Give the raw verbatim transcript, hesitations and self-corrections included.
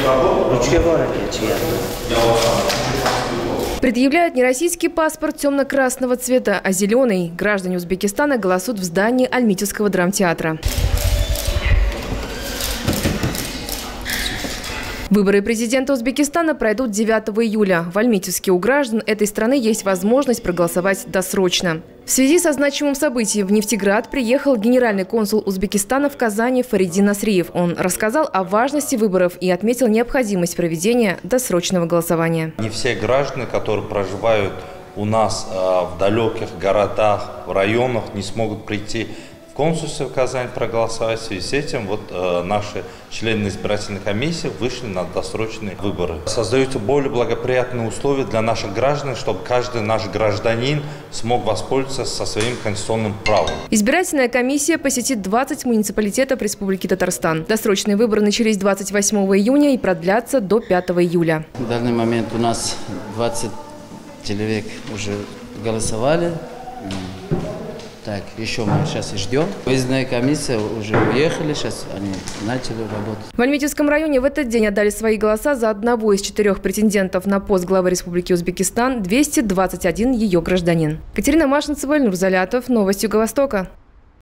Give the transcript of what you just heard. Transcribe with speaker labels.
Speaker 1: Предъявляют не российский паспорт темно-красного цвета, а зеленый. Граждане Узбекистана голосуют в здании Альметьевского драмтеатра. Выборы президента Узбекистана пройдут девятого июля. В Альметьевске у граждан этой страны есть возможность проголосовать досрочно. В связи со значимым событием в Нефтеград приехал генеральный консул Узбекистана в Казани Фаридин Насриев. Он рассказал о важности выборов и отметил необходимость проведения досрочного голосования.
Speaker 2: Не все граждане, которые проживают у нас э, в далеких городах, в районах, не смогут прийти в консульство в Казань проголосовать. В связи с этим вот, э, наши члены избирательной комиссии вышли на досрочные выборы. Создаются более благоприятные условия для наших граждан, чтобы каждый наш гражданин смог воспользоваться со своим конституционным правом.
Speaker 1: Избирательная комиссия посетит двадцать муниципалитетов Республики Татарстан. Досрочные выборы начались двадцать восьмого июня и продлятся до пятого июля.
Speaker 3: В данный момент у нас двадцать человек уже голосовали. Так, еще мы сейчас и ждем. Выездная комиссия уже уехали, сейчас они начали работать.
Speaker 1: В Альметьевском районе в этот день отдали свои голоса за одного из четырех претендентов на пост главы Республики Узбекистан двести двадцать один ее гражданин. Катерина Машинцева, Эльнур Залятов. Новости Юго-Востока.